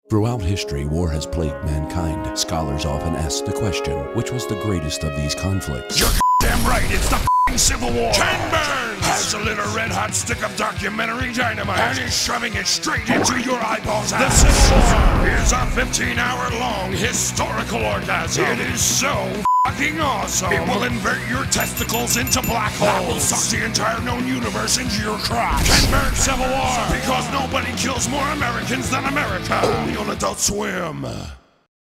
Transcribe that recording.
Throughout history, war has plagued mankind. Scholars often ask the question, which was the greatest of these conflicts? You're damn right, it's the Civil War. Ken Burns has a little red-hot stick of documentary dynamite and is shoving it straight into your eyeballs. The Civil War is a 15-hour-long historical orgasm. It is so fucking awesome. It will invert your testicles into black holes. That will suck the entire known universe into your crotch. Ken Burns Civil War, because nobody kills more Americans than America. Only on Adult Swim.